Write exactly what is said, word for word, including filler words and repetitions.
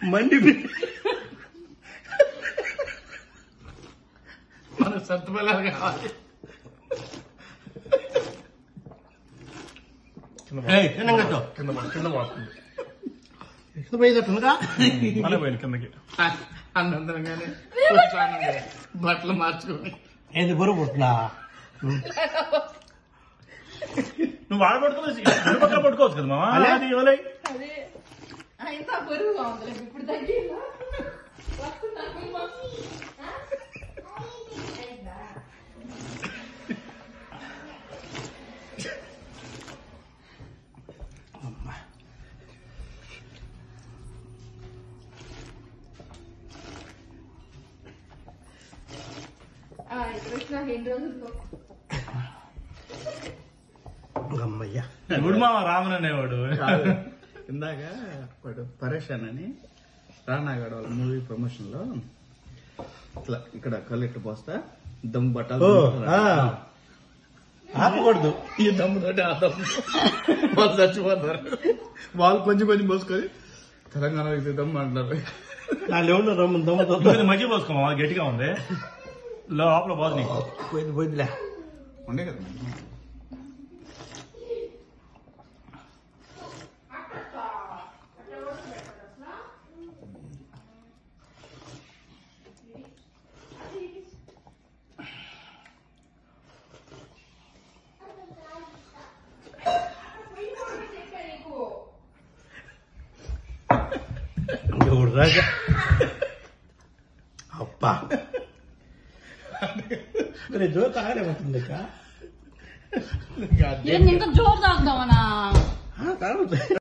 మండి మన సత్తుపల్లాలు కావాలి. కింద పోయేటట్టుగా కిందకి అన్నందరంగానే బట్టలు మార్చుకోండి. ఏంది బరువు పుట్టినా నువ్వు వాడబడుతున్నావు పట్టుకోవచ్చు కదా మామ. అది ఇవ్వలే ఇప్పుడు తగ్గి కృష్ణ ఎన్ని రోజులతో అమ్మయ్యా ఇప్పుడు మామ రామన్ అనేవాడు ఇందాక వాడు పరేషాన్ అని రానాగాడు వాళ్ళ మూవీ ప్రమోషన్ లో ఇట్లా ఇక్కడ కల్లెట్టు పోస్తా దమ్ బట్టలు ఆపకూడదు. ఈ దమ్ముతోటి ఆ దమ్ము వాళ్ళు చచ్చిపోతారు. వాళ్ళు కొంచెం కొంచెం పోసుకొని తెలంగాణ ఇది దమ్ము అంటారు. నా లేవులో రమ్మ దమ్ముతో మధ్య పోసుకోమా గట్టిగా ఉంది లోపల పోదు నీకు. పోయింది పోయిందిలే ఉండే కదా ఎవడు రాజా అప్పా జో తాగలేమంటుంది ఇంకా జోరు తాగుదామనా.